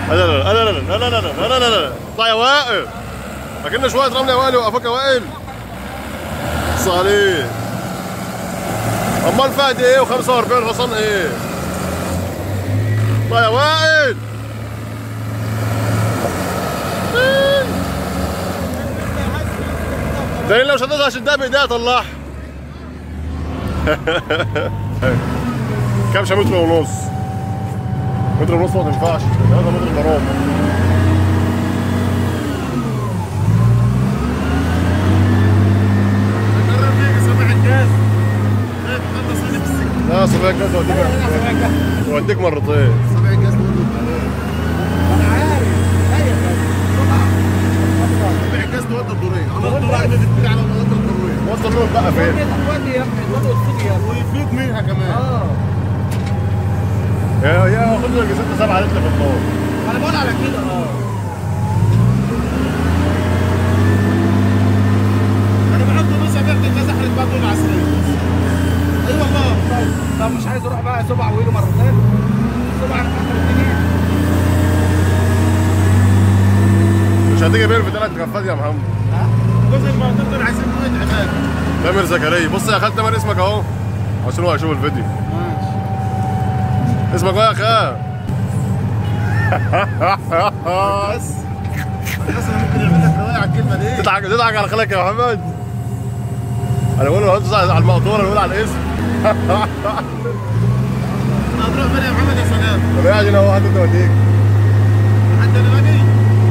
لا لا لا لا لا لا لا لا لا لا اطلع يا وائل. اكلنا شويه رمل يا وائل وقفك يا وائل. صالح امال فهد ايه و45 حصان ايه؟ اطلع يا وائل. ده لو شدتها شدها بايديها طلعها. كبشه متر ونص. متر ونص ما تنفعش، هذا متر الا ربع. جرب فيك صباح الجاز. لا صباح الجاز وديك مرتين. صباح الجاز انا عارف. صباح الجاز تودي الدوريه. انا الدور عندي بتجي على مناطق الدوريه. وصل له بقى فين؟ تودي يا ابني تودي السوق يا ابني. ويفيد منها كمان. يا خد لك 6 7 لتر في الطور. انا بقول على كده. انا بحط نص عجلة الجاز احرق بقى طول العصريه. اي والله. طب مش عايز اروح بقى سبع ويلو مرتين. سبع انا مش هتيجي بير في 3 كفات يا محمد. جزء الموضوع دول عايزين نوع عماد. تامر زكريا. بص يا خالد تامر اسمك اهو عشان هو هيشوف الفيديو. ماشي. اسمك ايه يا خال؟ بس انا ممكن يعمل لك روايه على الكلمه دي. تضحك على خالك يا محمد. انا بقول له هتدوس على المقطوره، انا بقول على الاسم. هتروح فين يا محمد يا سلام؟ طب قاعد هنا اهو، حد توديك لحد انا باجي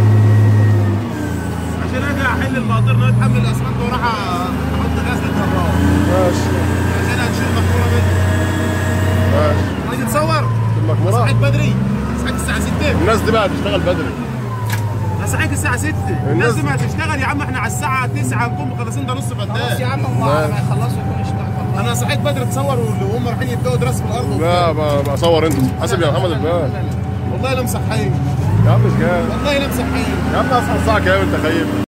عشان اجي احل المقدار ان انا اتحمل الاسمنت واروح احط غاز للجرار. ماشي عشان هتشيل المقطوره مني. ماشي. تيجي تصور؟ المقمورة صحيت بدري. صحيت الساعه 6. الناس دي بقى هتشتغل بدري. انا صحيت الساعه 6. الناس دي ما هتشتغل يا عم، احنا على الساعه 9 نكون مخلصين، ده نص فدان. خلاص يا عم ما يخلصوا يكون اشتغل. انا صحيت بدري تصور وهم رايحين يبداوا دراسه في الارض. لا بصور انت حاسب يا محمد البال. والله لا مصحيين. يا عم مش جاي والله لا مصحيين. يا عم اصحى الساعة كام انت خايف؟